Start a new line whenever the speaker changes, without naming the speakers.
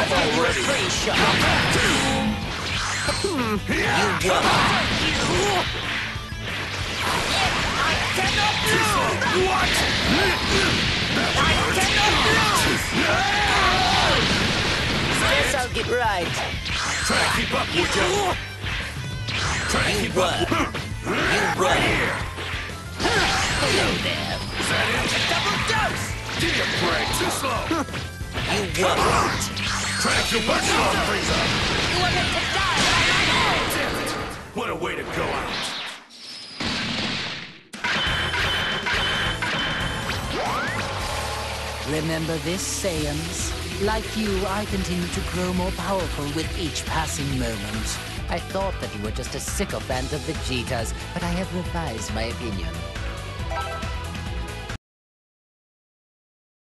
already. Pretty sharp. You won. I cannot lose. What? I cannot lose. Guess I'll get right.
Try to keep up, would you? Try to keep up.
You run here. Hello there.
Is that it?
Double dose.
Give me a break. Too slow.
You won.
Try to keep up, Frieza.
You wanted to die, right?
Damn it. What a way to go out.
Remember this, Saiyans? Like you, I continue to grow more powerful with each passing moment. I thought that you were just a sycophant of Vegeta's, but I have revised my opinion.